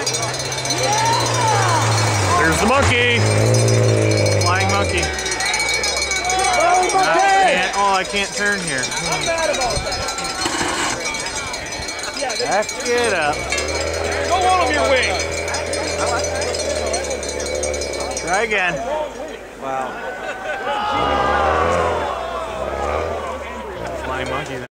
There's the monkey. Flying monkey. I can't turn here. Back it up. Go on him your wing. Try again. Wow. Flying monkey.